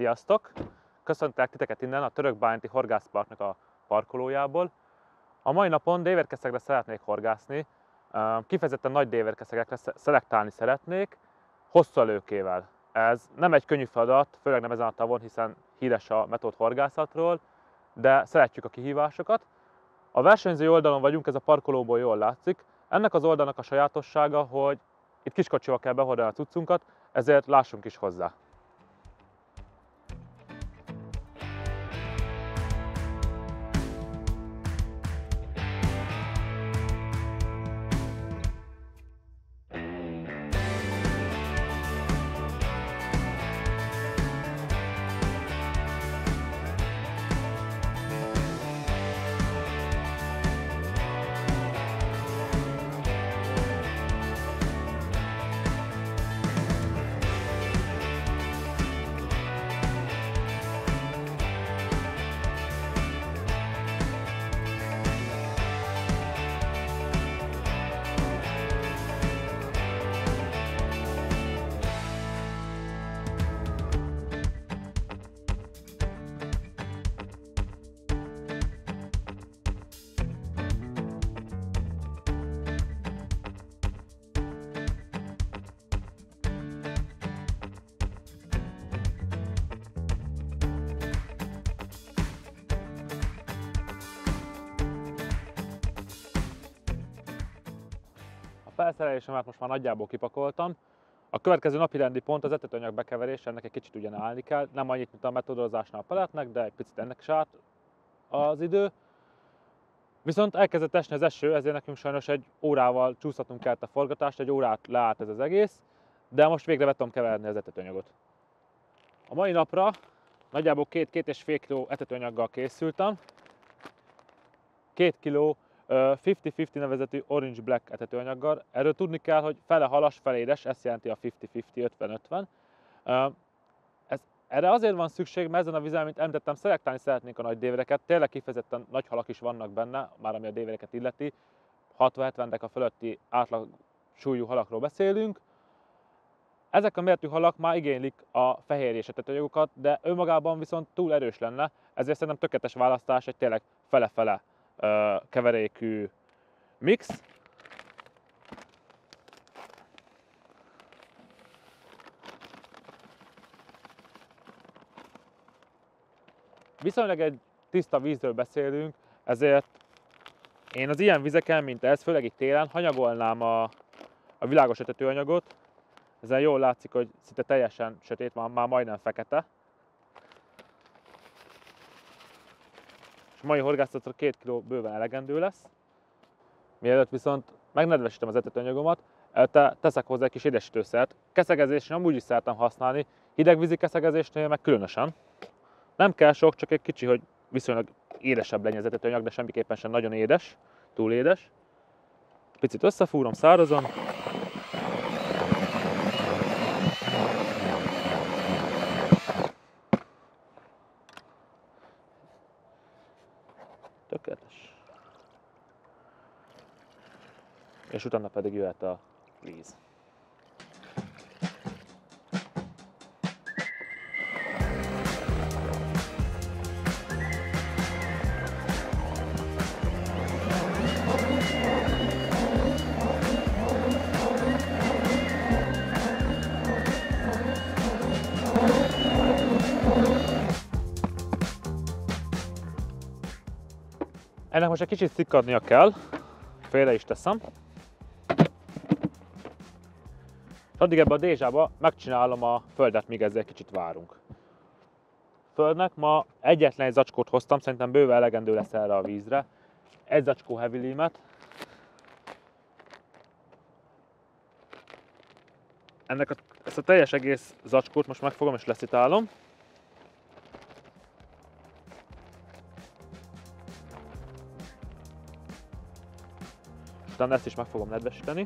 Sziasztok! Köszöntelek titeket innen a Törökbálinti Horgászparknak a parkolójából. A mai napon dévérkeszegre szeretnék horgászni, kifejezetten nagy dévérkeszegekre szelektálni szeretnék, hosszú előkével. Ez nem egy könnyű feladat, főleg nem ezen a tavon, hiszen híres a metód horgászatról, de szeretjük a kihívásokat. A versenyző oldalon vagyunk, ez a parkolóból jól látszik. Ennek az oldalnak a sajátossága, hogy itt kiskocsival kell behordani a cuccunkat, ezért lássunk is hozzá. A felszerelésemet most már nagyjából kipakoltam. A következő napirendi pont az etetőanyag bekeverése, ennek egy kicsit ugyan állni kell, nem annyit, mint a metodolózásnál a palettnek, de egy picit ennek is állt az idő. Viszont elkezdett esni az eső, ezért nekünk sajnos egy órával csúszhatunk kellett a forgatást, egy órát leállt ez az egész, de most végre be tudom keverni az etetőanyagot. A mai napra nagyjából 2-2,5 kg etetőanyaggal készültem. 2 kg 50-50 nevezetű Orange Black etetőanyaggal. Erről tudni kell, hogy fele halas, fele édes, ezt jelenti a 50-50, 50-50. Erre azért van szükség, mert ezen a vizen, mint említettem, szelektálni szeretnénk a nagy dévereket. Tényleg kifejezetten nagy halak is vannak benne, már ami a dévereket illeti. 60-70 deka fölötti átlag súlyú halakról beszélünk. Ezek a méretű halak már igénylik a fehérjés etetőanyagokat, de önmagában viszont túl erős lenne, ezért szerintem tökéletes választás egy tényleg fele-fele keverékű mix. Viszonylag egy tiszta vízről beszélünk, ezért én az ilyen vizeken, mint ez, főleg itt télen, hanyagolnám a világos etetőanyagot. Ezen jól látszik, hogy szinte teljesen sötét, már majdnem fekete. És a mai horgászatra 2 kg bőven elegendő lesz. Mielőtt viszont megnedvesítem az etetőanyagomat, teszek hozzá egy kis édesítőszert. Keszegezésnél amúgy is szeretem használni, hidegvízi keszegezésnél meg különösen. Nem kell sok, csak egy kicsi, hogy viszonylag édesebb legyen az etetőanyag, de semmiképpen sem nagyon édes, túl édes. Picit összefúrom szárazon. Tökéletes. És utána pedig jöhet a víz. Ennek most egy kicsit szikkadnia kell, félre is teszem. Addig ebbe a dézsába megcsinálom a földet, míg ezzel kicsit várunk. Földnek ma egyetlen egy zacskót hoztam, szerintem bőven elegendő lesz erre a vízre. Egy zacskó heavy limet. Ezt a teljes egész zacskót most megfogom és leszitálom. Utána ezt is meg fogom nedvesíteni.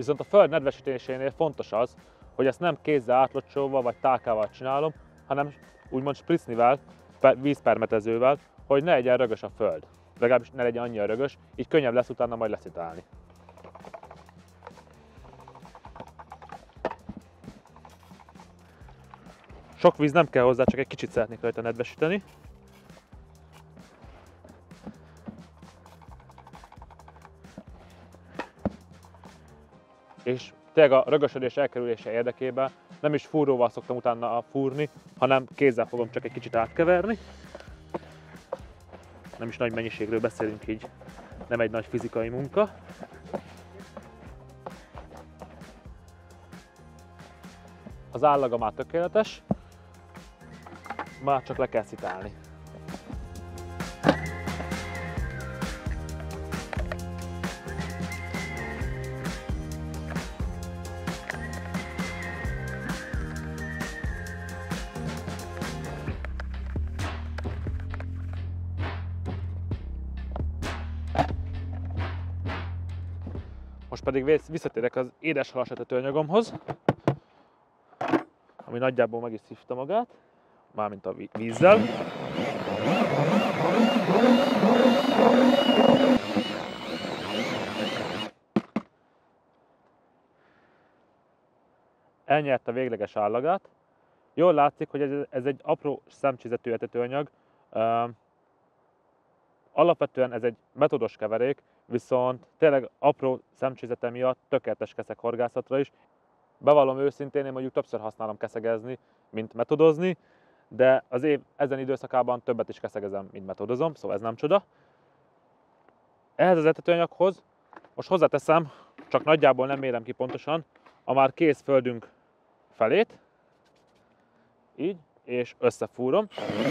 Viszont a föld nedvesítésénél fontos az, hogy ezt nem kézzel átlocsolva vagy tálkával csinálom, hanem úgymond spritznivel, vízpermetezővel, hogy ne legyen rögös a föld. Legalábbis ne legyen annyira rögös, így könnyebb lesz utána majd leszitálni. Sok víz nem kell hozzá, csak egy kicsit szeretnék rajta nedvesíteni. És tényleg a rögösödés elkerülése érdekében nem is fúróval szoktam utána fúrni, hanem kézzel fogom csak egy kicsit átkeverni. Nem is nagy mennyiségről beszélünk, így nem egy nagy fizikai munka. Az állaga már tökéletes, már csak le kell szitálni. Most pedig visszatérek az édeshalas etetőanyagomhoz, ami nagyjából meg is szívta magát, mármint a vízzel. Elnyerte a végleges állagát. Jól látszik, hogy ez egy apró szemcsézetű etetőanyag. Alapvetően ez egy metodos keverék, viszont tényleg apró szemcsézete miatt tökéletes keszeg-horgászatra is. Bevallom őszintén, én mondjuk többször használom keszegezni, mint metodozni, de az év ezen időszakában többet is keszegezem, mint metodozom, szóval ez nem csoda. Ehhez az etetőanyaghoz most hozzáteszem, csak nagyjából nem mérem ki pontosan, a már kész földünk felét, így, és összefúrom.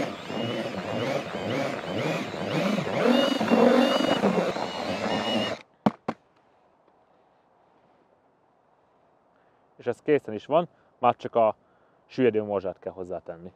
És ez készen is van, már csak a süllyedő morzsát kell hozzátenni.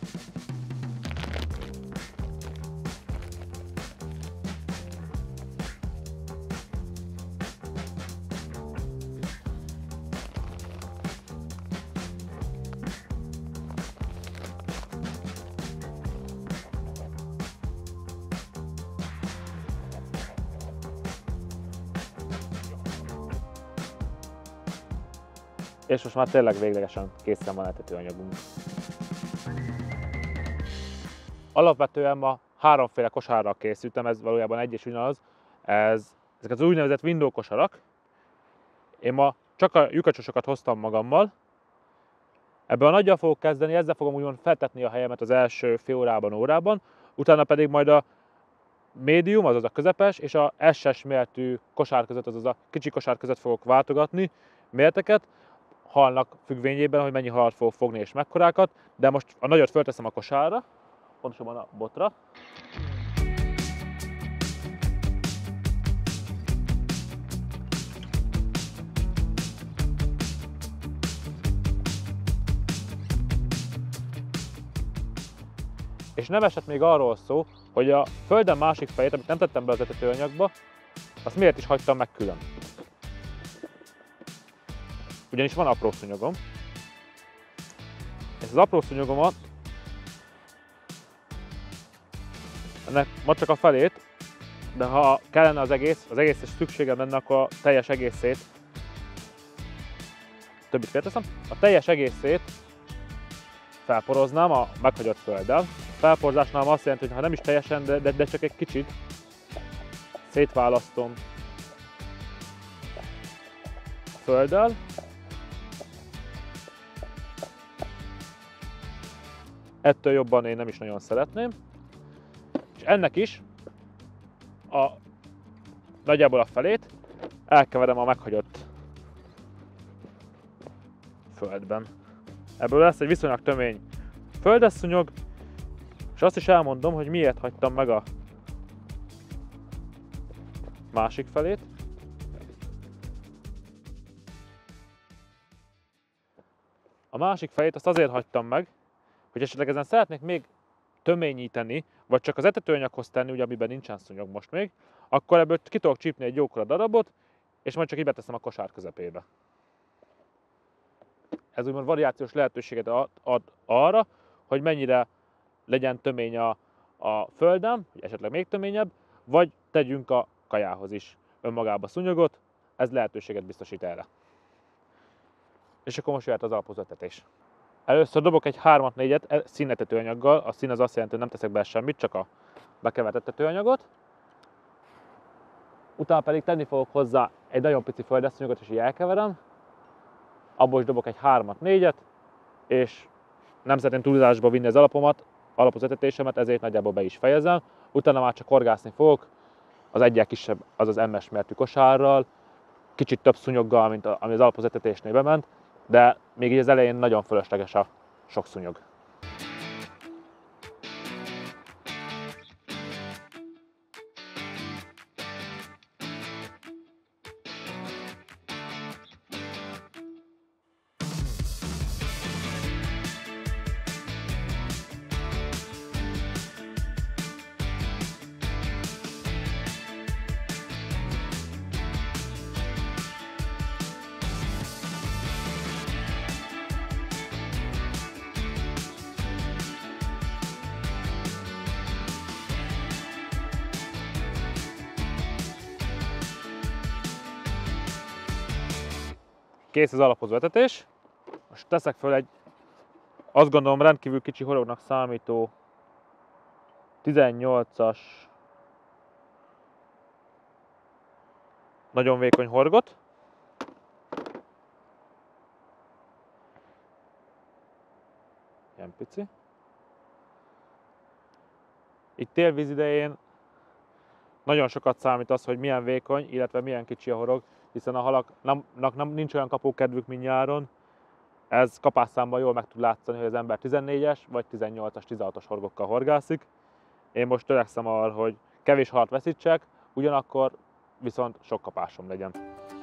És most már tényleg véglegesen készen van etetőanyagunk. Alapvetően ma háromféle kosárral készültem, ez valójában egy és ugyanaz. Ezek az úgynevezett window kosarak. Én ma csak a lyukacsosokat hoztam magammal. Ebből nagyjal fogok kezdeni, ezzel fogom úgymond feltetni a helyemet az első fél órában, utána pedig majd a médium, azaz a közepes, és a SS méretű kosár között, azaz a kicsi kosár között fogok váltogatni méreteket, halnak függvényében, hogy mennyi halat fogok fogni és mekkorákat, de most a nagyot fölteszem a kosárra, pontosabban a botra. És nem esett még arról szó, hogy a földem másik fejét, amit nem tettem be az etetőanyagba, azt miért is hagytam meg külön. Ugyanis van apró szúnyogom. És az apró szúnyogomat, ennek ma csak a felét, de ha kellene az egész és szükségem lenne, akkor a teljes egészét, többit félteszem, a teljes egészét felporoznám a meghagyott földdel. Felporzásnál azt jelenti, hogy ha nem is teljesen, de csak egy kicsit szétválasztom a földdel. Ettől jobban én nem is nagyon szeretném. És ennek is nagyjából a felét elkeverem a meghagyott földben. Ebből lesz egy viszonylag tömény földes szúnyog, és azt is elmondom, hogy miért hagytam meg a másik felét. A másik felét azt azért hagytam meg, hogy esetleg ezen szeretnék még töményíteni, vagy csak az etetőanyaghoz tenni, ugye, amiben nincsen szúnyog most még, akkor ebből ki tudok csípni egy jókora darabot, és majd csak így beteszem a kosár közepébe. Ez úgymond variációs lehetőséget ad arra, hogy mennyire legyen tömény a földem, vagy esetleg még töményebb, vagy tegyünk a kajához is önmagába szúnyogot, ez lehetőséget biztosít erre. És akkor most jöhet az alapozó etetés. Először dobok egy 3-4-et színetetőanyaggal, a szín az azt jelenti, hogy nem teszek bele semmit, csak a bekevert tetőanyagot. Utána pedig tenni fogok hozzá egy nagyon pici földesszúnyogot, és így elkeverem. Abból is dobok egy 3-4-et, és nem szeretném túlzásba vinni az alapozó etetésemet, ezért nagyjából be is fejezem. Utána már csak horgászni fogok, az egyel kisebb, azaz MS méretű kosárral, kicsit több szúnyoggal, mint ami az alapozó etetésnél bement, de még így az elején nagyon fölösleges a sok szúnyog. Kész az alapozó etetés. Most teszek föl egy, azt gondolom rendkívül kicsi horognak számító 18-as nagyon vékony horgot. Ilyen pici. Itt télvíz idején nagyon sokat számít az, hogy milyen vékony, illetve milyen kicsi a horog, hiszen a halaknak nincs olyan kapókedvük, mint nyáron. Ez kapásszámban jól meg tud látszani, hogy az ember 14-es vagy 18-as, 16-os horgokkal horgászik. Én most törekszem arra, hogy kevés halat veszítsek, ugyanakkor viszont sok kapásom legyen.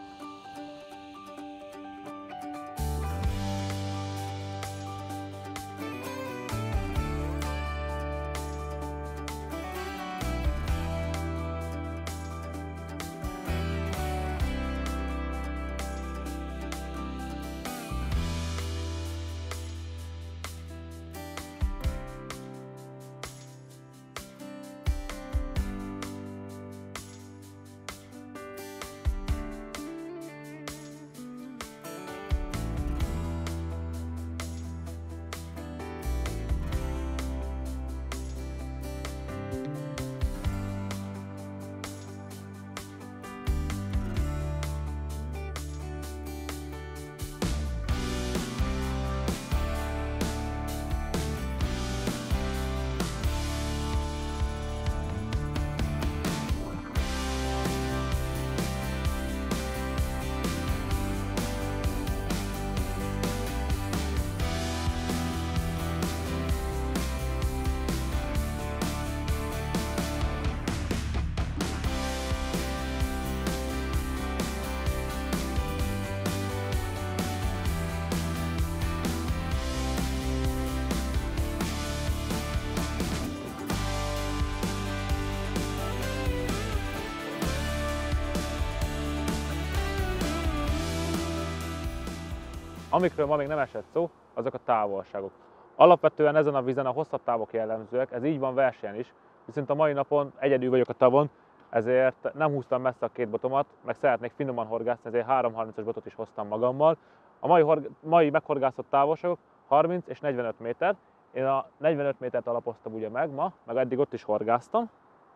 Amikről ma még nem esett szó, azok a távolságok. Alapvetően ezen a vízen a hosszabb távok jellemzőek, ez így van versenyen is, viszont a mai napon egyedül vagyok a tavon, ezért nem húztam messze a két botomat, meg szeretnék finoman horgászni, ezért 3.30-as botot is hoztam magammal. A mai meghorgászott távolságok 30 és 45 méter. Én a 45 métert alapoztam ugye meg ma, meg eddig ott is horgáztam.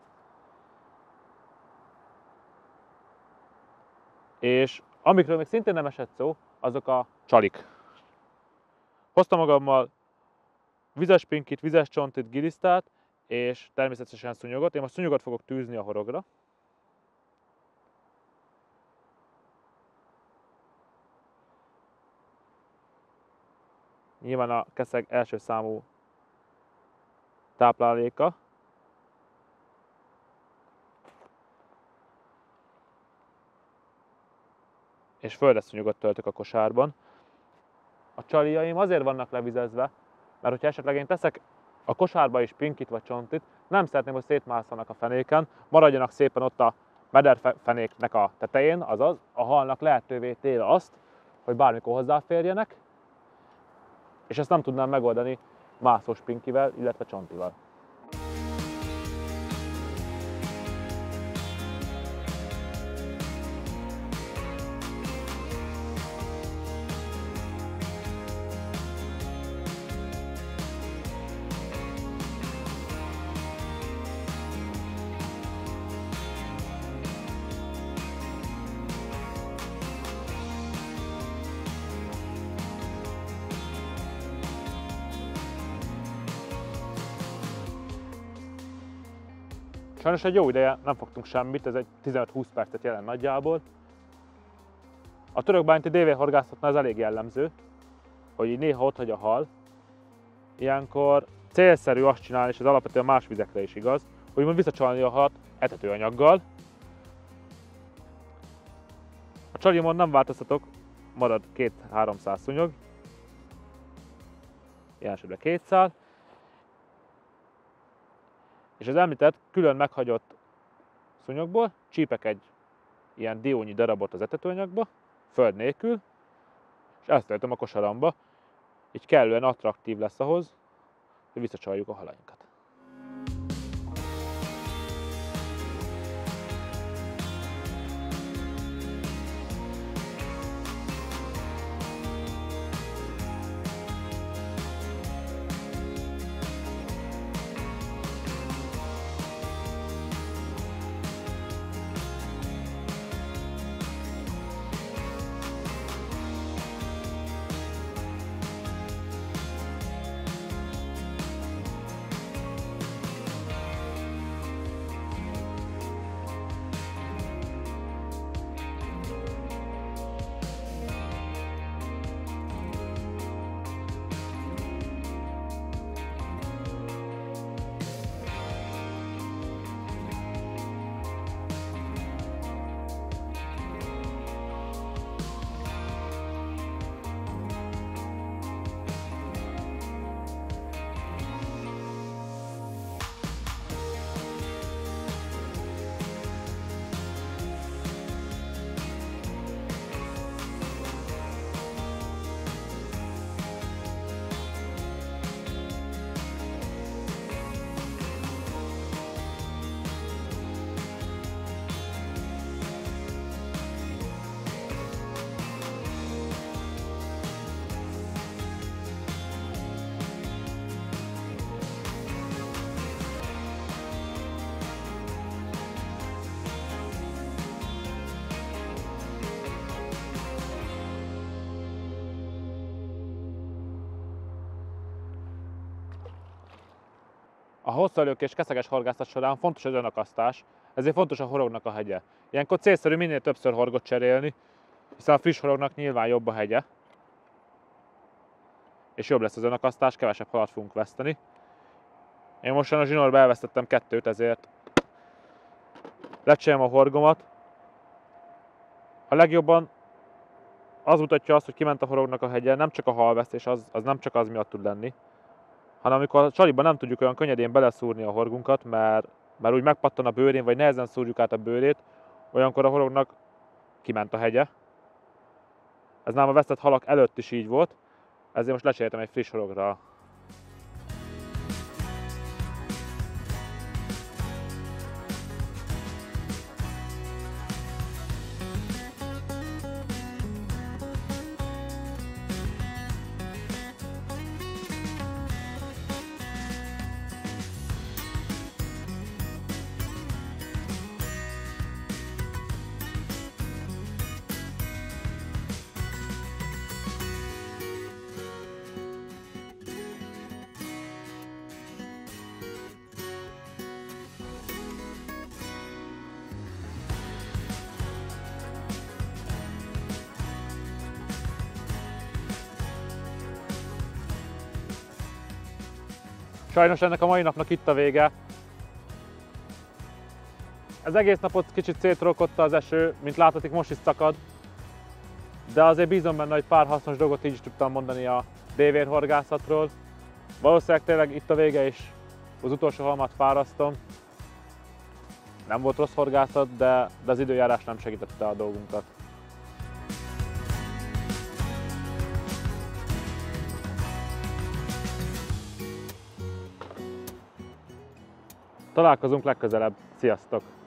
És amikről még szintén nem esett szó, azok a csalik. Hoztam magammal vizes pinkit, vizes csontit, gilisztát, és természetesen szúnyogot. Én most szúnyogot fogok tűzni a horogra. Nyilván a keszeg első számú tápláléka. És földesszúnyogot töltök a kosárban. A csaliaim azért vannak levizezve, mert hogyha esetleg én teszek a kosárba is pinkit vagy csontit, nem szeretném, hogy szétmásszanak a fenéken, maradjanak szépen ott a mederfenéknek a tetején, azaz a halnak lehetővé téve azt, hogy bármikor hozzáférjenek, és ezt nem tudnám megoldani mászós pinkivel, illetve csontival. Sajnos egy jó ideje nem fogtunk semmit, ez egy 15-20 percet jelent nagyjából. A törökbányti dévérhorgászatnál ez elég jellemző, hogy így néha otthagy a hal. Ilyenkor célszerű azt csinálni, és ez alapvetően más vizekre is igaz, hogy úgymond visszacsalni a halat etetőanyaggal. A csalimon nem változtatok, marad 200-300 szúnyog, ilyen esetben 2 szál. És az említett külön meghagyott szúnyogból csípek egy ilyen diónyi darabot az etetőanyagba, föld nélkül, és ezt töltöm a kosaramba, így kellően attraktív lesz ahhoz, hogy visszacsaljuk a halainkat. A hosszalők és keszeges horgászat során fontos az önakasztás, ezért fontos a horognak a hegye. Ilyenkor célszerű minél többször horgot cserélni, hiszen a friss horognak nyilván jobb a hegye, és jobb lesz az önakasztás, kevesebb halat fogunk veszteni. Én most a zsinórba elvesztettem 2-t, ezért lecserélem a horgomat. A legjobban az mutatja azt, hogy kiment a horognak a hegye, nem csak a halvesztés, az nem csak az miatt tud lenni, hanem amikor a csaliban nem tudjuk olyan könnyedén beleszúrni a horgunkat, mert úgy megpattan a bőrén, vagy nehezen szúrjuk át a bőrét, olyankor a horognak kiment a hegye. Ez nálam a vesztett halak előtt is így volt, ezért most lecseréltem egy friss horogra. Sajnos ennek a mai napnak itt a vége. Ez egész napot kicsit szétrókodta az eső, mint láthatik, most is szakad. De azért bízom benne, hogy pár hasznos dolgot így is tudtam mondani a dévérhorgászatról. Valószínűleg tényleg itt a vége is, az utolsó halmat fárasztom. nem volt rossz horgászat, de az időjárás nem segítette a dolgunkat. Találkozunk legközelebb. Sziasztok!